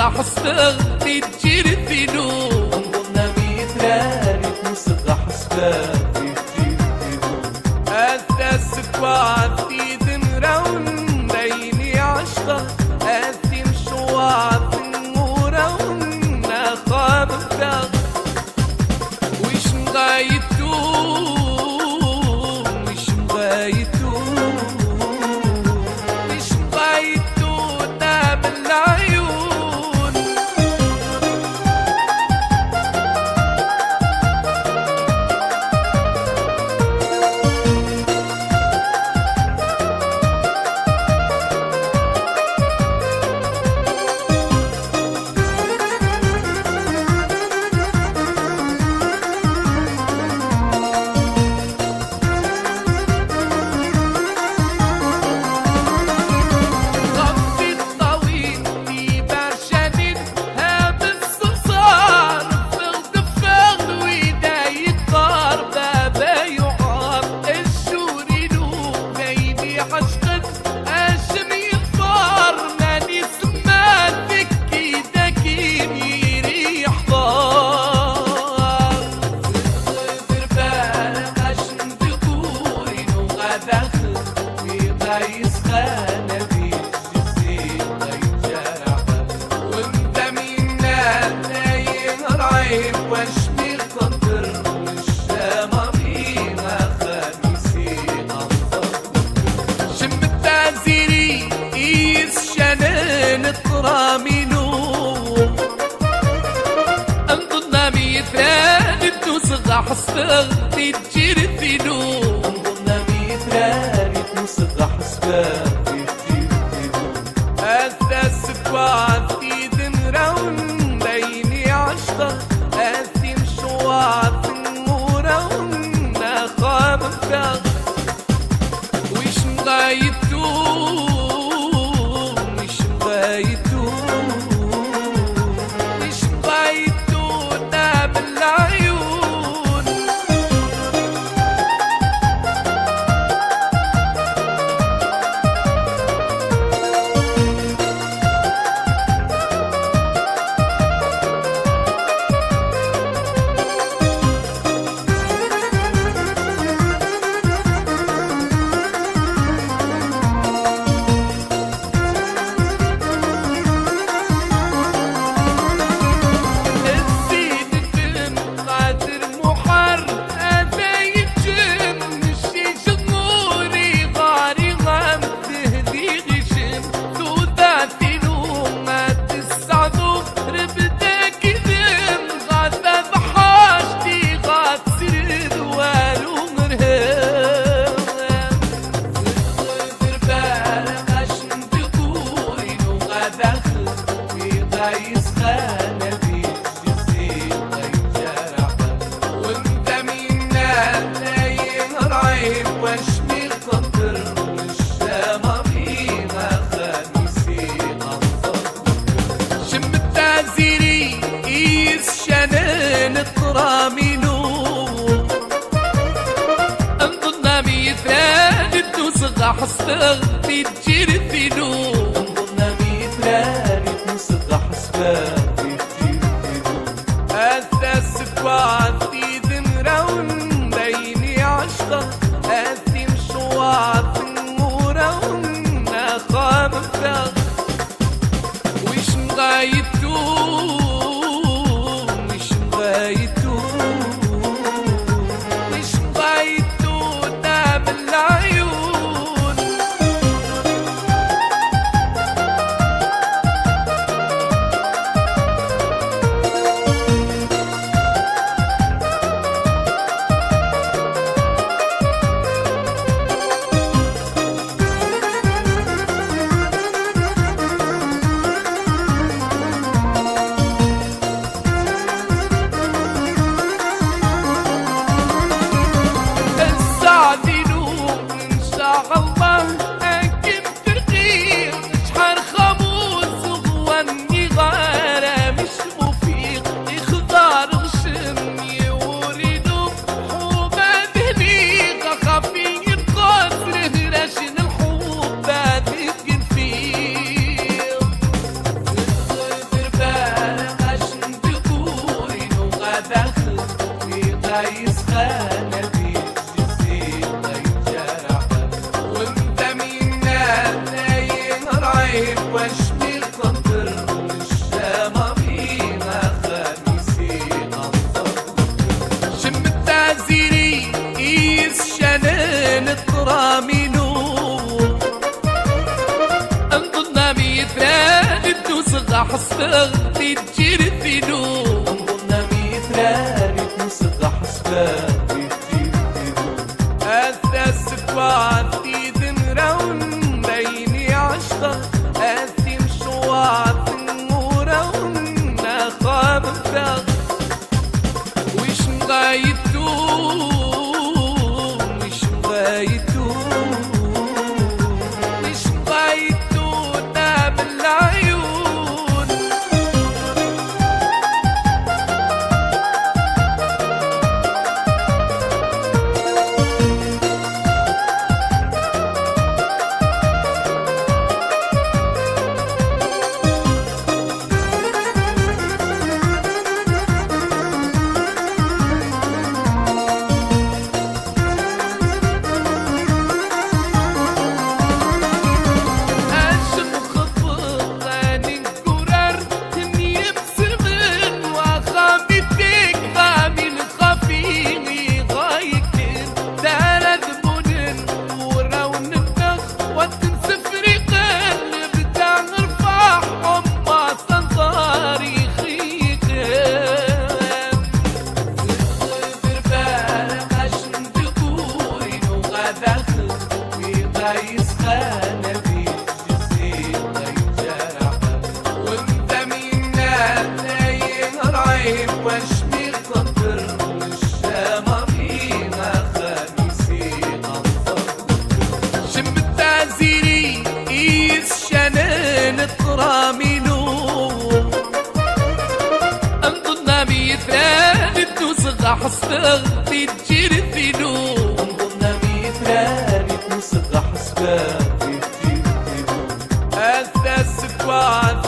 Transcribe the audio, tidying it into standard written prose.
حصبغ تجير فينو انظرنا بيتراني تنصغح حصبغ تجير فينو الثاس كواتي دمرون بيني عشقة أثي مشوات المورون أخاب الدغ ويش مغايتو ويش مغايتو ويش مغايتو داب العيون حصبغ تجير فينو انظرنا بيتراني تنصغح حصبغ تجير فينو الثاس كواتي دمرون بيني عشقة أثي مشوات المورون أخاب الدغ ويش مغايتو ويش مغايتو ويش مغايتو داب العيون حصبغ تجير فينو انظرنا بيتراني تنصغح حصبغ تجير فينو الثاس كواتي دمرون بيني عشقة أثي مشوات المورون أخاب الدغ ويش مغايتو ويش مغايتو ويش مغايتو داب العيون غداخل وغايس خانة بالجزيل غيجرح وانت منا نايم رايب واش بالقدر والشامة بينا خميسي غصر شم التعزيري قيس شنان الطرامينو انظرنا ميتران الدوسغة حصفغ تجير فينو انظرنا ميتران الدوسغة حصفغ تجير فينو أثاس كوان تيدن راون بيني عشقة أثي مشوار نورون نخاب فغ ويش نغايتو ويش نغايتو ويش نغايتو نام العيون غايس خانة بالجزيل غيجرح وانت منا نايم رايب واش بالقدر والشامة بينا خميسي غصر شم التعزيري قيس شنان الطرامينو انظرنا ميتران الدوسغة حصفغ تجير فينو انظرنا ميتران الدوسغة حصفغ تجير فينو أثاس كوان